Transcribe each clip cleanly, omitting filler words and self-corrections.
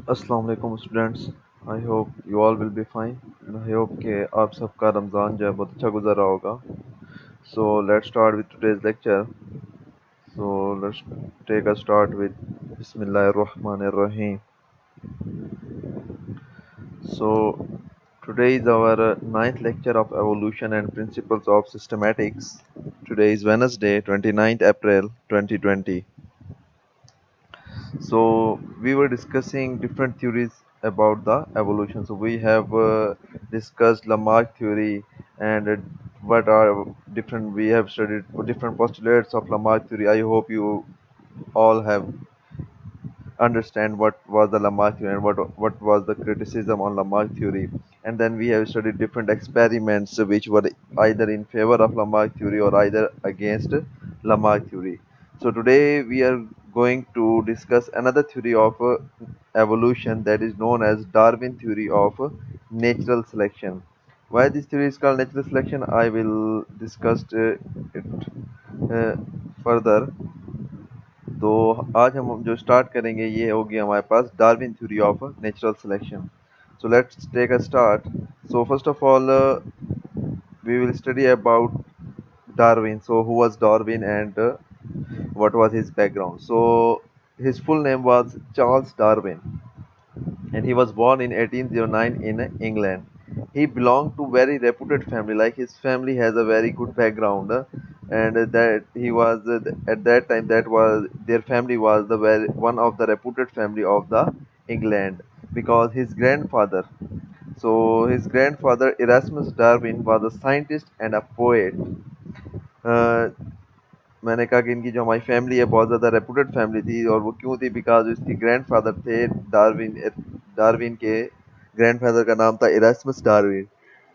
अस्सलाम वालेकुम students. I hope you all will be fine. I hope कि आप सबका रमज़ान जो है बहुत अच्छा गुजर रहा होगा। So let's start with today's lecture. So let's take a start with बिस्मिल्लाहिर्रहमानिर्रहीम। So today is our ninth lecture of evolution and principles of systematics. Today is Wednesday, 29th April 2020. So we were discussing different theories about the evolution. So we have discussed Lamarck theory and what are different. We have studied different postulates of Lamarck theory. I hope you all have understand what was the Lamarck theory and what was the criticism on Lamarck theory. And then we have studied different experiments which were either in favor of Lamarck theory or either against Lamarck theory. So today we are going to discuss another theory of evolution, that is known as Darwin theory of natural selection. Why this theory is called natural selection, I will discuss it further. तो आज हम जो start करेंगे ये होगी हमारे पास Darwin theory of natural selection. So let's take a start. So first of all, we will study about Darwin. So who was Darwin and what was his background? So his full name was Charles Darwin, and he was born in 1809 in England. He belonged to very reputed family, like his family has a very good background, and that he was at that time that was their family was the very one of the reputed family of the England, because his grandfather Erasmus Darwin was a scientist and a poet. Uh, मैंने कहा कि इनकी जो हमारी family है बहुत ज़्यादा reputed family थी, और वो क्यों थी? बिकॉज इसके ग्रैंडफादर थे डार्विन. डार्विन के ग्रैंडफादर का नाम था इरास्मस डार्विन.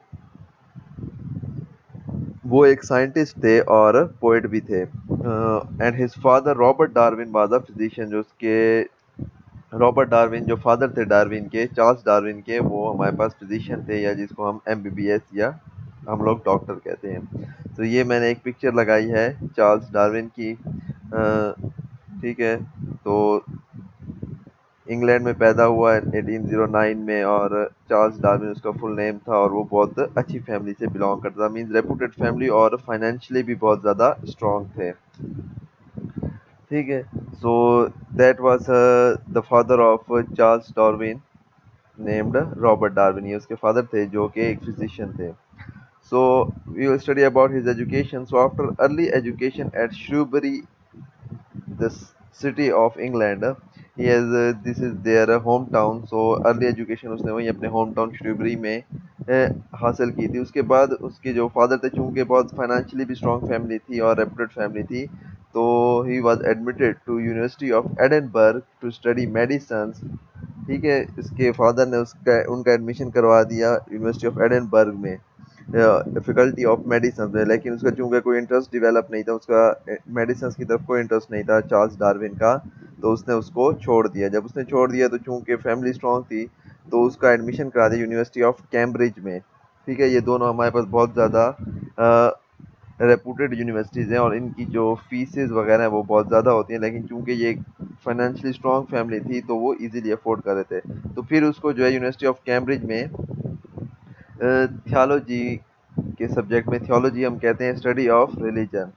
वो एक साइंटिस्ट थे और पोएट भी थे. And his father Robert Darwin was a physician. जो उसके रॉबर्ट डार्विन जो फादर थे डार्विन के, चार्ल्स डार्विन के, वो हमारे पास फिजिशियन थे, या जिसको हम एमबीबीएस या हम लोग डॉक्टर कहते हैं. तो ये मैंने एक पिक्चर लगाई है चार्ल्स डार्विन की. ठीक है. तो इंग्लैंड में पैदा हुआ 1809 में, और चार्ल्स डार्विन उसका फुल नेम था, और वो बहुत अच्छी फैमिली से बिलोंग करता था, मींस रेपुटेड फैमिली, और फाइनेंशियली भी बहुत ज़्यादा स्ट्रॉन्ग थे. ठीक है. So that was the father of Charles Darwin, named Robert Darwin. ये उसके फादर थे जो कि एक फिजिशियन थे. So we will study about his education. So after early education at Shrewsbury, the city of England, he has this is their hometown. So early education उसने वहीं अपने hometown श्रूबरी में हासिल की थी. उसके बाद उसके जो फादर थे, चूँकि बहुत फाइनेंशियली भी स्ट्रॉन्ग फैमिली थी और रेपुटेड फैमिली थी, तो he was admitted to university of Edinburgh to study medicine. ठीक है. इसके फादर ने उसका उनका एडमिशन करवा दिया यूनिवर्सिटी ऑफ एडनबर्ग में, फैकल्टी ऑफ मेडिसिन में. लेकिन उसका चूंकि कोई इंटरेस्ट डेवलप नहीं था, उसका मेडिसिन की तरफ कोई इंटरेस्ट नहीं था चार्ल्स डार्विन का, तो उसने उसको छोड़ दिया. जब उसने छोड़ दिया तो चूंकि फैमिली स्ट्रॉन्ग थी, तो उसका एडमिशन करा दिया यूनिवर्सिटी ऑफ कैम्ब्रिज में. ठीक है. ये दोनों हमारे पास बहुत ज़्यादा रेपुटेड यूनिवर्सिटीज़ हैं, और इनकी जो फीसेस वगैरह हैं वो बहुत ज़्यादा होती हैं, लेकिन चूंकि ये फाइनेंशियली स्ट्रॉन्ग फैमिली थी तो वो इजीली अफोर्ड कर रहे थे. तो फिर उसको जो है यूनिवर्सिटी ऑफ कैम्ब्रिज में थियोलॉजी के सब्जेक्ट में, थियोलॉजी हम कहते हैं study of religion,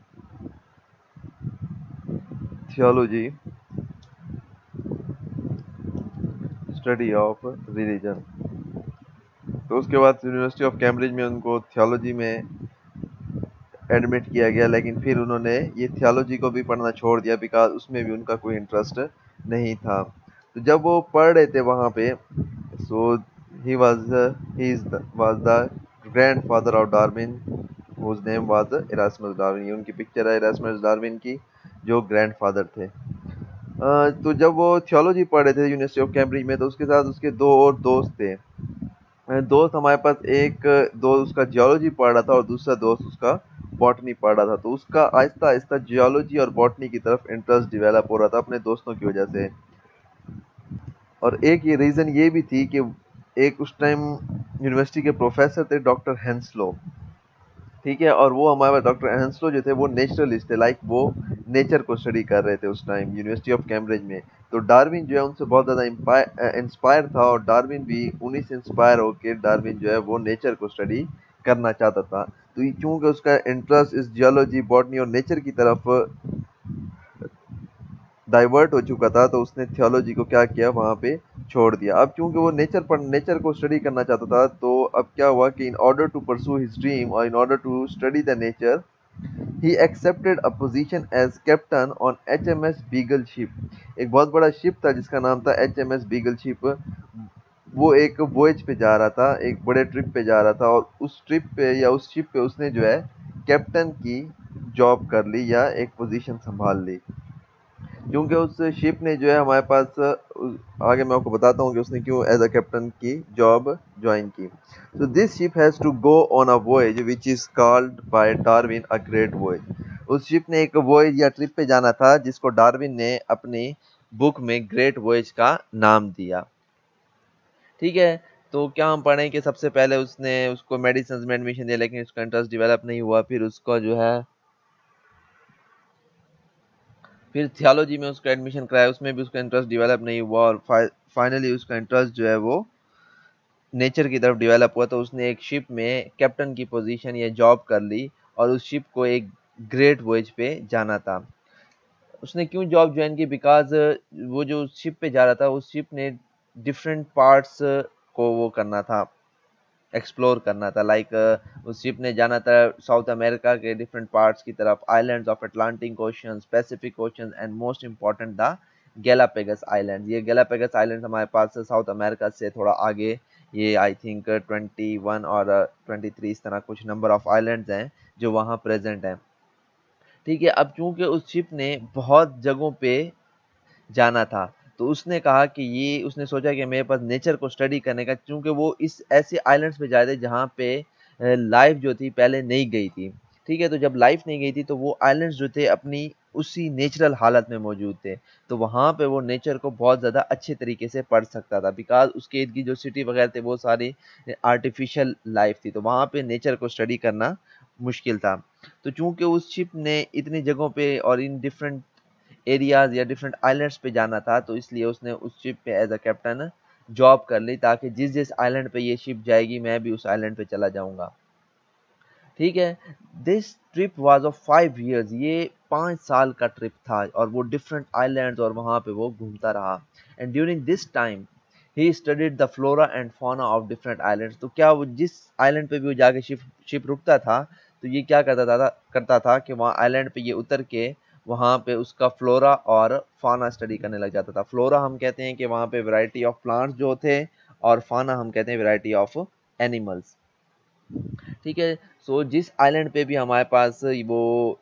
theology study of religion. तो उसके बाद यूनिवर्सिटी ऑफ कैम्ब्रिज में उनको थियोलॉजी में एडमिट किया गया, लेकिन फिर उन्होंने ये थियोलॉजी को भी पढ़ना छोड़ दिया, बिकॉज उसमें भी उनका कोई इंटरेस्ट नहीं था. तो जब वो पढ़ रहे थे वहाँ पे, so he was the grand father of Darwin, whose name was Erasmus Darwin. ये उनकी पिक्चर है इरास्मस डार्विन की, जो ग्रैंड फादर थे. तो जब वो थियोलॉजी पढ़ रहे थे यूनिवर्सिटी ऑफ कैम्ब्रिज में, तो उसके साथ उसके दो और दोस्त थे. दोस्त हमारे पास, एक दोस्त उसका जियोलॉजी पढ़ रहा था और दूसरा दोस्त उसका बॉटनी पढ़ रहा था. तो उसका आहिस्ता आहिस्ता जियोलॉजी और बॉटनी की तरफ इंटरेस्ट डेवलप हो रहा था अपने दोस्तों की वजह से. और एक ये रीज़न ये भी थी कि एक उस टाइम यूनिवर्सिटी के प्रोफेसर थे डॉक्टर हेंसलो. ठीक है. और वो हमारे डॉक्टर हेंसलो जो थे वो नेचुरलिस्ट थे, लाइक वो नेचर को स्टडी कर रहे थे उस टाइम यूनिवर्सिटी ऑफ कैम्ब्रिज में। तो डार्विन जो है उनसे बहुत ज़्यादा इंस्पायर था, और डार्विन भी उन्हीं से इंस्पायर होकर डार्विन जो है वो नेचर को स्टडी करना चाहता था। तो ये क्योंकि उसका इंटरेस्ट इस जियोलॉजी, बॉटनी और नेचर की तरफ डाइवर्ट हो चुका था, तो उसने थियोलॉजी को क्या किया, वहाँ पे छोड़ दिया। अब क्योंकि वो नेचर को स्टडी करना चाहता था, तो अब क्या हुआ कि in order to pursue his dream और in order to study the nature, he accepted a position as captain on HMS Beagle ship. एक बहुत बड़ा शिप था जिसका नाम था एचएमएस बीगल शिप। वो एक वॉयज पे जा रहा था, एक बड़े ट्रिप पे जा रहा था, और उस ट्रिप पे या उस शिप पे उसने जो है कैप्टन की जॉब कर ली या एक पोजीशन संभाल ली। क्योंकि उस शिप ने जो है हमारे पास आगे मैं आपको बताता हूँ कि उसने क्यों एज अ कैप्टन की जॉब ज्वाइन की। तो this ship has to go on a voyage which is called by Darwin a great voyage. उस शिप ने एक वॉयज या ट्रिप पे जाना था जिसको डार्विन ने अपनी बुक में ग्रेट वॉयज का नाम दिया। ठीक है, तो क्या हम पढ़ें कि सबसे पहले उसने उसको मेडिसिन में एडमिशन दिया, लेकिन उसका इंटरेस्ट डेवलप नहीं हुआ। फिर उसका जो है फिर थियोलॉजी में उसका एडमिशन कराया, उसमें भी उसका इंटरेस्ट डेवलप नहीं हुआ, और फाइनली उसका इंटरेस्ट जो है वो नेचर की तरफ डेवलप हुआ। तो उसने एक शिप में कैप्टन की पोजीशन या जॉब कर ली, और उस शिप को एक ग्रेट वॉयज पे जाना था। उसने क्यों जॉब ज्वाइन की? बिकॉज वो जो शिप पे जा रहा था, उस शिप ने डिफरेंट पार्ट्स को वो करना था, एक्सप्लोर करना था। उस शिप ने जाना था साउथ अमेरिका के डिफरेंट पार्ट्स की तरफ, islands of Atlantic Ocean, Pacific Ocean, and most important the Galapagos island. ये गैलापेगस आइलैंड हमारे पास साउथ अमेरिका से थोड़ा आगे, ये आई थिंक 21 और 23 इस तरह कुछ नंबर ऑफ आइलैंड्स हैं जो वहाँ प्रेजेंट हैं। ठीक है, अब चूंकि उस शिप ने बहुत जगहों पे जाना था, तो उसने कहा कि ये उसने सोचा कि मेरे पास नेचर को स्टडी करने का, क्योंकि वो इस ऐसे आइलैंड्स पे जाए थे जहाँ पे लाइफ जो थी पहले नहीं गई थी। ठीक है, तो जब लाइफ नहीं गई थी तो वो आइलैंड्स जो थे अपनी उसी नेचुरल हालत में मौजूद थे, तो वहाँ पे वो नेचर को बहुत ज़्यादा अच्छे तरीके से पढ़ सकता था। बिकॉज उसके इर्द गिर्द जो सिटी वगैरह थे वो सारी आर्टिफिशियल लाइफ थी, तो वहाँ पे नेचर को स्टडी करना मुश्किल था। तो चूंकि उस शिप ने इतनी जगहों पे और इन डिफरेंट एरियाज या डिफरेंट आइलैंड्स पे जाना था, तो इसलिए उसने उस शिप पे एज अ कैप्टन जॉब कर ली, ताकि जिस जिस आइलैंड पे ये शिप जाएगी मैं भी उस आइलैंड पे चला जाऊंगा। ठीक है, this trip was of 5 years। ये 5 साल का ट्रिप था, और वो डिफरेंट आइलैंड्स और वहाँ पे वो घूमता रहा। And during this time he studied the flora and fauna of different islands. तो क्या वो जिस आइलैंड पे भी वो जाके शिप रुकता था, तो ये क्या करता था कि वहाँ आइलैंड पे ये उतर के वहाँ पे उसका फ्लोरा और फाना स्टडी करने लग जाता था। फ्लोरा हम कहते हैं कि वहाँ पे वैरायटी ऑफ प्लांट्स जो थे, और फाना हम कहते हैं वैरायटी ऑफ एनिमल्स। ठीक है, सो जिस आइलैंड पे भी हमारे पास वो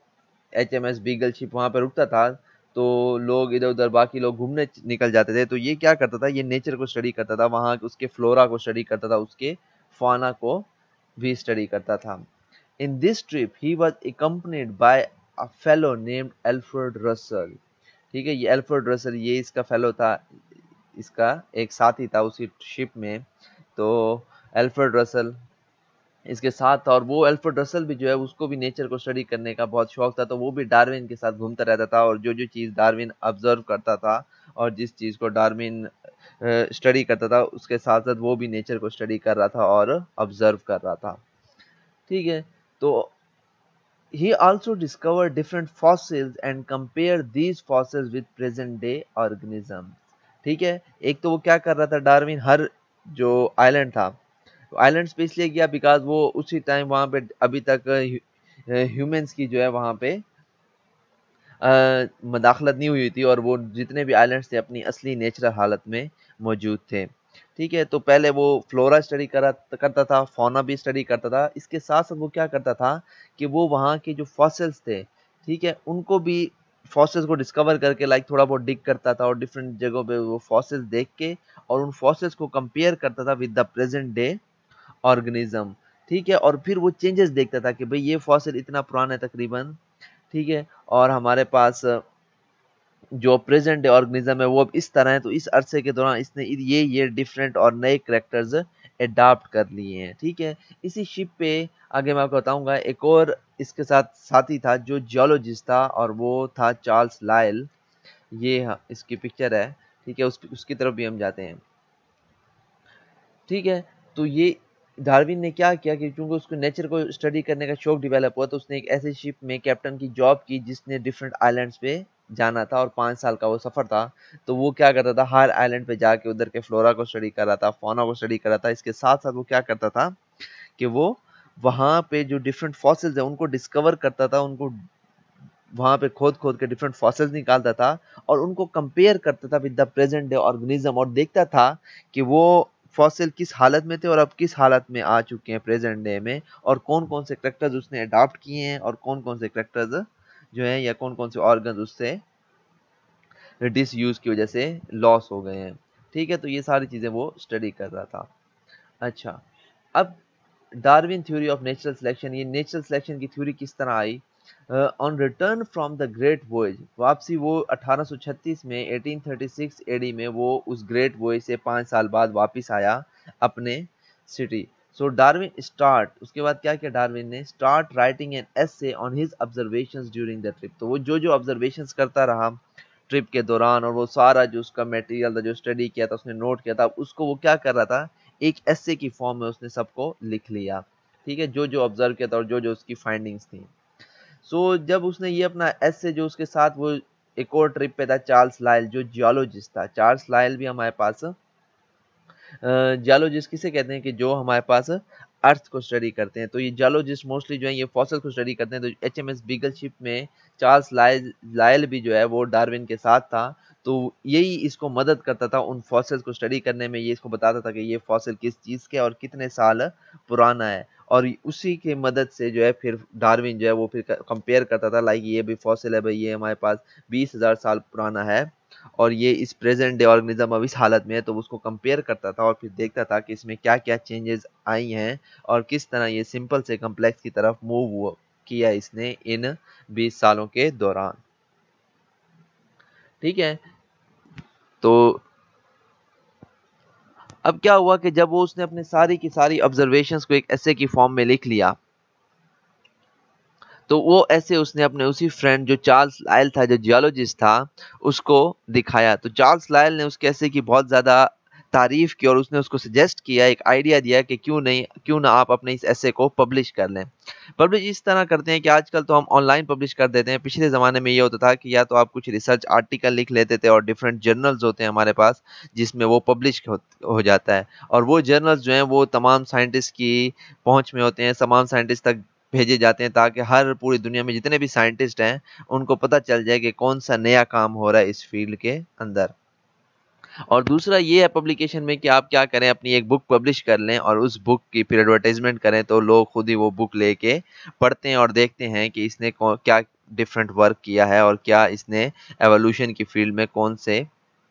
एचएमएस बीगल शिप वहाँ पे रुकता था, तो लोग इधर उधर बाकी लोग घूमने निकल जाते थे। तो ये क्या करता था, ये नेचर को स्टडी करता था, वहाँ उसके फ्लोरा को स्टडी करता था, उसके फाना को भी स्टडी करता था। In this trip he was accompanied by a fellow named Alfred Russel. ठीक है, ये एल्फ्रेड रसल ये इसका फेलो था, इसका एक साथी था उसी शिप में। तो एल्फ्रेड रसल इसके साथ था, और वो एल्फ्रेड रसल भी जो है उसको भी नेचर को स्टडी करने का बहुत शौक था। तो वो भी डार्विन के साथ घूमता रहता था, और जो जो चीज़ डार्विन ऑब्जर्व करता था और जिस चीज़ को डार्विन स्टडी करता था, उसके साथ साथ वो भी नेचर को स्टडी कर रहा था और ऑब्जर्व कर रहा था। ठीक है, तो he also discovered different fossils and compared these fossils with present day organisms। ठीक है, एक तो वो क्या कर रहा था डार्विन, हर जो आइलैंड था, आइलैंड्स पे इसलिए गया बिकॉज वो उसी टाइम वहाँ पे अभी तक ह्यूमंस की जो है वहाँ पे मदाखलत नहीं हुई थी, और वो जितने भी आइलैंड्स थे अपनी असली नेचुरल हालत में मौजूद थे। ठीक है, तो पहले वो फ्लोरा स्टडी करता था, फौना भी स्टडी करता था। इसके साथ साथ वो क्या करता था कि वो वहाँ के जो फॉसिल्स थे, ठीक है, उनको भी फॉसिल्स को डिस्कवर करके थोड़ा बहुत डिग करता था, और डिफरेंट जगहों पे वो फॉसिल्स देख के और उन फॉसिल्स को कंपेयर करता था with the present day organism. ठीक है, और फिर वो चेंजेस देखता था कि भाई ये फॉसिल इतना पुराना है तकरीबन, ठीक है, और हमारे पास जो प्रेजेंट डे ऑर्गेनिज्म है वो अब इस तरह है, तो इस अरसे के दौरान इसने ये डिफरेंट और नए करेक्टर्स एडाप्ट कर लिए हैं। ठीक है, इसी शिप पे आगे मैं आपको बताऊंगा एक और इसके साथ साथी था जो जियोलॉजिस्ट था, और वो था चार्ल्स लायल। ये इसकी पिक्चर है। ठीक है, उसकी तरफ भी हम जाते हैं। ठीक है, तो ये डार्विन ने क्या किया कि चूंकि उसको नेचर को स्टडी करने का शौक डेवलप हुआ, तो उसने एक ऐसे शिप में कैप्टन की जॉब की जिसने डिफरेंट आइलैंड्स पे जाना था, और 5 साल का वो सफर था। तो वो क्या करता था, हर आइलैंड पे जाके उधर के फ्लोरा को स्टडी कर रहा था, फौना को स्टडी कर रहा था। इसके साथ साथ वो क्या करता था कि वो वहाँ पे जो डिफरेंट फॉसिल्स है उनको डिस्कवर करता था, उनको वहाँ पे खोद खोद के डिफरेंट फॉसिल्स निकालता था, और उनको कंपेयर करता था with the present day organism, और देखता था कि वो फॉसिल किस हालत में थे और अब किस हालत में आ चुके हैं प्रेजेंट डे में, और कौन कौन से करेक्टर्स उसने अडॉप्ट किए हैं, और कौन कौन से करेक्टर्स जो हैं या कौन कौन से ऑर्गन्स उससे डिसयूज की वजह से लॉस हो गए हैं। ठीक है, तो ये सारी चीज़ें वो स्टडी कर रहा था। अच्छा, अब Darwin theory of natural selection, ये नेचुरल सिलेक्शन की थ्योरी किस तरह आई? On return from the great voyage, वापसी वो 1836 में 1836 एडी में वो उस ग्रेट वॉयज से 5 साल बाद वापस आया अपने सिटी। सो डार्विन स्टार्ट, उसके बाद क्या किया डार्विन ने, start writing an essay on his observations during the trip. तो वो जो जो ऑब्जर्वेशंस करता रहा ट्रिप के दौरान, और वो सारा जो उसका मटेरियल था, जो स्टडी किया था, उसने नोट किया था, उसको वो क्या कर रहा था, एक एसे की फॉर्म में उसने सबको लिख लिया। ठीक है, जो जो ऑब्जर्व किया था और जो जो उसकी फाइंडिंग्स थी। सो जब उसने ये अपना एसे, जो उसके साथ वो एक और ट्रिप पे था चार्ल्स लायल जो जियोलॉजिस्ट था, चार्ल्स लायल भी हमारे पास जियोलॉजिस्ट किसे कहते हैं कि जो हमारे पास अर्थ को स्टडी करते हैं। तो ये जियोलॉजिस्ट मोस्टली जो है ये फॉसिल को स्टडी करते हैं। तो एचएमएस बीगल शिप में चार्ल्स लायल भी जो है वो डार्विन के साथ था। तो यही इसको मदद करता था उन फॉसिल्स को स्टडी करने में। ये इसको बताता था कि ये फॉसिल किस चीज़ के और कितने साल पुराना है, और उसी की मदद से जो है फिर डार्विन जो है वो फिर कंपेयर करता था, लाइक ये भी फॉसिल है भाई, ये हमारे पास 20,000 साल पुराना है, और ये इस प्रेजेंट डे ऑर्गेनिज्म अब इस हालत में है। तो उसको कंपेयर करता था और फिर देखता था कि इसमें क्या क्या चेंजेस आई हैं, और किस तरह ये सिंपल से कम्प्लेक्स की तरफ मूव किया इसने इन 20 सालों के दौरान। ठीक है, तो अब क्या हुआ कि जब वो उसने अपने सारी की सारी ऑब्जर्वेशंस को एक ऐसे की फॉर्म में लिख लिया, तो वो ऐसे उसने अपने उसी फ्रेंड जो चार्ल्स लायल था, जो जियोलॉजिस्ट था, उसको दिखाया। तो चार्ल्स लायल ने उसके ऐसे की बहुत ज़्यादा तारीफ की, और उसने उसको सजेस्ट किया, एक आइडिया दिया कि क्यों ना आप अपने इस ऐसे को पब्लिश कर लें। पब्लिश इस तरह करते हैं कि आजकल तो हम ऑनलाइन पब्लिश कर देते हैं। पिछले ज़माने में ये होता था कि या तो आप कुछ रिसर्च आर्टिकल लिख लेते थे, और डिफरेंट जर्नल्स होते हैं हमारे पास जिसमें वो पब्लिश हो जाता है, और वो जर्नल्स जो हैं वो तमाम साइंटिस्ट की पहुंच में होते हैं, तमाम साइंटिस्ट तक भेजे जाते हैं, ताकि हर पूरी दुनिया में जितने भी साइंटिस्ट हैं उनको पता चल जाए कि कौन सा नया काम हो रहा है इस फील्ड के अंदर। और दूसरा ये है पब्लिकेशन में कि आप क्या करें, अपनी एक बुक पब्लिश कर लें और उस बुक की फिर एडवर्टाइजमेंट करें, तो लोग खुद ही वो बुक लेके पढ़ते हैं और देखते हैं कि इसने क्या डिफरेंट वर्क किया है, और क्या इसने एवोल्यूशन की फील्ड में कौन से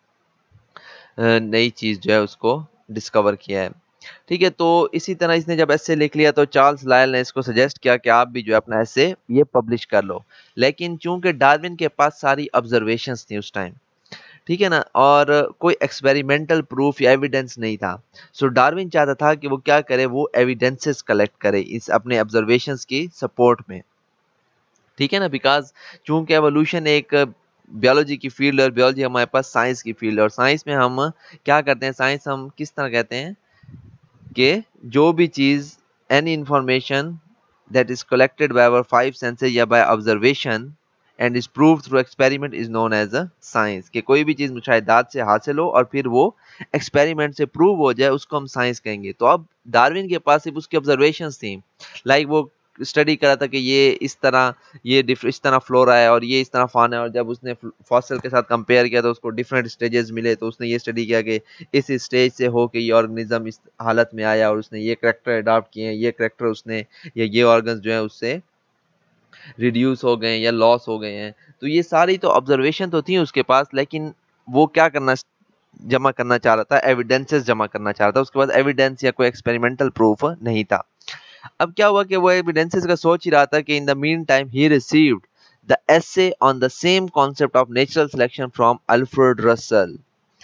नई चीज़ जो है उसको डिस्कवर किया है। ठीक है, तो इसी तरह इसने जब ऐसे लिख लिया, तो चार्ल्स लायल ने इसको सजेस्ट किया कि आप भी जो है अपना ऐसे ये पब्लिश कर लो। लेकिन चूंकि डार्विन के पास सारी ऑब्जर्वेशंस थी उस टाइम, ठीक है ना, और कोई एक्सपेरिमेंटल प्रूफ या एविडेंस नहीं था, सो डार्विन चाहता था कि वो क्या करे, वो एविडेंसेस कलेक्ट करे इस अपने ऑब्जर्वेशंस की सपोर्ट में। ठीक है ना, बिकॉज चूंकि एवोल्यूशन एक बायोलॉजी की फील्ड है, और बायोलॉजी हमारे पास साइंस की फील्ड है, और साइंस में हम क्या करते हैं, साइंस हम किस तरह कहते हैं कि जो भी चीज़, any information that is collected by our 5 senses या by observation and is proved through experiment is known as a science. कि कोई भी चीज़ मुशाहिदात से हासिल हो और फिर वो एक्सपेरिमेंट से प्रूव हो जाए, उसको हम साइंस कहेंगे। तो अब डार्विन के पास सिर्फ उसकी ऑब्जर्वेशंस थी, लाइक वो स्टडी करा था कि ये इस तरह, इस तरह फ्लोरा है और ये इस तरह फाना है, और जब उसने फॉसिल के साथ कंपेयर किया तो उसको डिफरेंट स्टेजेस मिले, तो उसने ये स्टडी किया कि इस स्टेज से हो के ये ऑर्गेनिज्म इस हालत में आया, और उसने ये करेक्टर अडॉप्ट किए हैं, ये करेक्टर उसने, ये ऑर्गन्स जो है उससे रिड्यूस हो गए या लॉस हो गए हैं। तो ये सारी तो ऑब्जर्वेशन तो थी उसके पास, लेकिन वो क्या करना जमा करना चाह रहा था, एविडेंसेस जमा करना चाह रहा था। उसके बाद एविडेंस या कोई एक्सपेरिमेंटल प्रूफ नहीं था। अब क्या हुआ कि वो एविडेंसेस का सोच ही रहा था कि in the mean time he received the essay on the same concept of natural selection from Alfred Russel.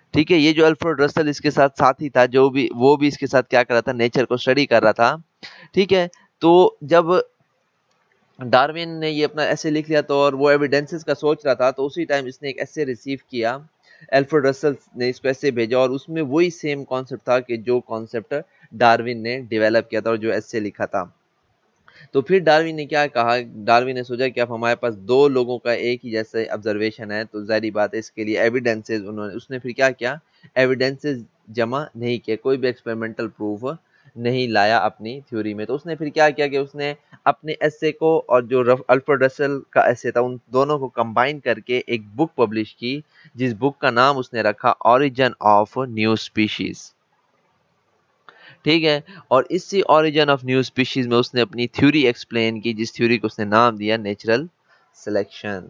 ठीक है, ये जो अल्फ्रेड रसल इसके साथ साथी था, जो भी वो भी इसके साथ क्या कर रहा था, नेचर को स्टडी कर रहा था। ठीक है, तो जब डार्विन ने ये अपना ऐसे लिख लिया तो और वो एविडेंसेस का सोच रहा था, तो उसी टाइम इसने एक ऐसे रिसीव किया, अल्फ्रेड रसल ने इसको ऐसे भेजा और उसमें वही सेम कॉन्सेप्ट था कि जो कॉन्सेप्ट डार्विन ने डेवलप किया था और जो ऐसे लिखा था। तो फिर डार्विन ने क्या कहा, डार्विन ने सोचा कि अब हमारे पास दो लोगों का एक ही जैसे ऑब्जर्वेशन है, तो जाहिर बात है इसके लिए एविडेंसेस उसने फिर क्या किया, एविडेंसेस जमा नहीं किए, कोई भी एक्सपेरिमेंटल प्रूफ नहीं लाया अपनी थ्योरी में। तो उसने फिर क्या किया कि उसने अपने एसे को और जो अल्फ्रेड रसल का एसे था उन दोनों को कंबाइन करके एक बुक पब्लिश की, जिस बुक का नाम उसने रखा ओरिजिन ऑफ न्यू स्पीशीज। ठीक है, और इसी ओरिजिन ऑफ न्यू स्पीशीज में उसने अपनी थ्योरी एक्सप्लेन की, जिस थ्योरी को उसने नाम दिया नेचुरल सिलेक्शन।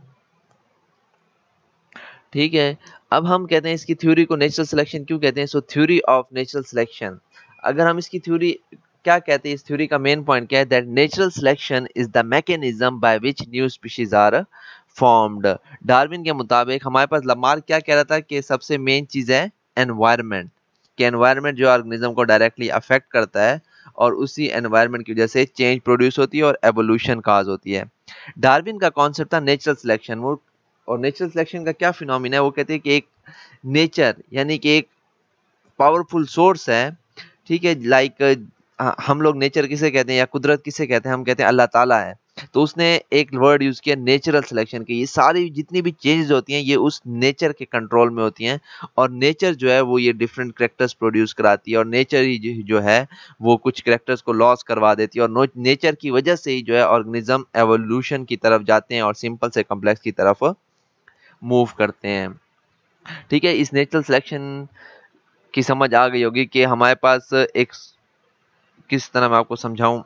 ठीक है, अब हम कहते हैं इसकी थ्योरी को नेचुरल सिलेक्शन क्यों कहते हैं, so theory of natural selection, अगर हम इसकी थ्योरी क्या कहते हैं, इस थ्योरी का मेन पॉइंट क्या है, that natural selection is the mechanism by which new species are formed. Darwin के मुताबिक हमारे पास लमार्क क्या कह रहा था कि सबसे मेन चीज है एनवायरनमेंट, कि एनवायरनमेंट जो ऑर्गेनिज्म को डायरेक्टली अफेक्ट करता है और उसी एनवायरनमेंट की वजह से चेंज प्रोड्यूस होती है और एवोल्यूशन काज होती है। डार्विन का कॉन्सेप्ट था नेचुरल सिलेक्शन, वो और नेचुरल सिलेक्शन का क्या फिनोमिना है, वो कहते हैं कि एक नेचर यानी कि एक पावरफुल सोर्स है। ठीक है, लाइक हम लोग नेचर किसे कहते हैं या कुदरत किसे कहते हैं, हम कहते हैं अल्लाह ताला है। तो उसने एक वर्ड यूज किया नेचुरल सिलेक्शन की, ये सारी जितनी भी चेंजेस होती हैं ये उस नेचर के कंट्रोल में होती हैं, और नेचर जो है वो ये डिफरेंट करेक्टर्स प्रोड्यूस कराती है, और नेचर ही जो है वो कुछ करेक्टर्स को लॉस करवा देती है, और नेचर की वजह से ही जो है ऑर्गेनिज्म एवोल्यूशन की तरफ जाते हैं और सिंपल से कॉम्प्लेक्स की तरफ मूव करते हैं। ठीक है, इस नेचुरल सिलेक्शन की समझ आ गई होगी कि हमारे पास एक, किस तरह मैं आपको समझाऊं।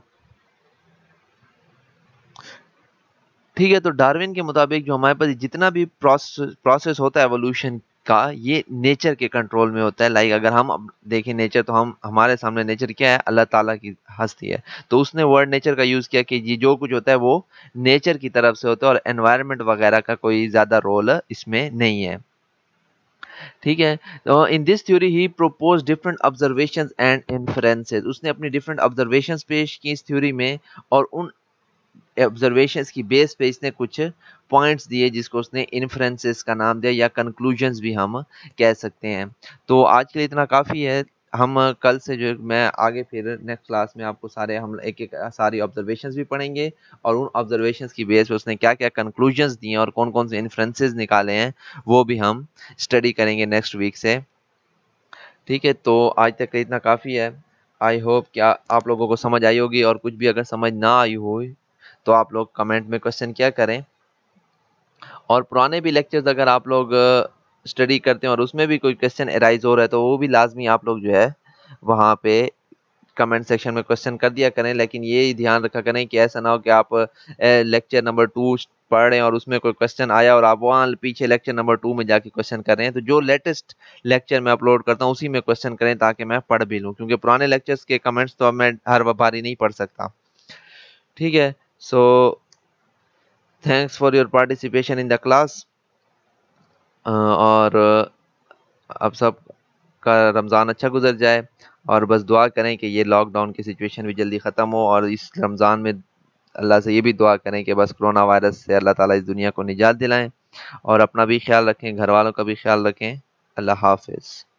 ठीक है, तो डार्विन के मुताबिक जो हमारे पास जितना भी प्रोसेस होता है एवोल्यूशन का, ये नेचर के कंट्रोल में होता है। लाइक अगर हम अब देखें नेचर, तो हम हमारे सामने नेचर क्या है, अल्लाह ताला की हस्ती है। तो उसने वर्ड नेचर का यूज किया कि ये जो कुछ होता है वो नेचर की तरफ से होता है और एनवायरनमेंट वगैरह का कोई ज्यादा रोल इसमें नहीं है। ठीक है, तो in this theory he propose different observations and inferences, उसने अपनी डिफरेंट ऑब्जर्वेशंस पेश की इस थ्योरी में, और उन ऑब्जर्वेशंस की बेस पे इसने कुछ पॉइंट्स दिए जिसको उसने इन्फ्रेंसेस का नाम दिया, या कंक्लूजन्स भी हम कह सकते हैं। तो आज के लिए इतना काफ़ी है, हम कल से जो मैं आगे फिर नेक्स्ट क्लास में आपको सारे हम एक एक सारी ऑब्जर्वेशंस भी पढ़ेंगे, और उन ऑब्जर्वेशंस की बेस पे उसने क्या क्या कंक्लूजन्स दिए और कौन कौन से इन्फ्रेंसेस निकाले हैं वो भी हम स्टडी करेंगे नेक्स्ट वीक से। ठीक है, तो आज तक इतना काफ़ी है। आई होप क्या आप लोगों को समझ आई होगी, और कुछ भी अगर समझ ना आई हो तो आप लोग कमेंट में क्वेश्चन क्या करें, और पुराने भी लेक्चर्स अगर आप लोग स्टडी करते हैं और उसमें भी कोई क्वेश्चन अराइज हो रहा है तो वो भी लाजमी आप लोग जो है वहाँ पे कमेंट सेक्शन में क्वेश्चन कर दिया करें। लेकिन ये ध्यान रखा करें कि ऐसा ना हो कि आप लेक्चर नंबर 2 पढ़ रहे हैं और उसमें कोई क्वेश्चन आया और आप वहाँ पीछे लेक्चर नंबर 2 में जाके क्वेश्चन कर रहे हैं। तो जो लेटेस्ट लेक्चर मैं अपलोड करता हूँ उसी में क्वेश्चन करें, ताकि मैं पढ़ भी लूँ, क्योंकि पुराने लेक्चर्स के कमेंट्स तो अब मैं हर बारी नहीं पढ़ सकता। ठीक है, so thanks for your participation in the class, और अब सब का रमज़ान अच्छा गुजर जाए, और बस दुआ करें कि ये लॉकडाउन की सिचुएशन भी जल्दी ख़त्म हो, और इस रमज़ान में अल्लाह से ये भी दुआ करें कि बस कोरोना वायरस से अल्लाह ताला इस दुनिया को निजात दिलाएं, और अपना भी ख्याल रखें, घर वालों का भी ख्याल रखें। अल्लाह हाफिज़।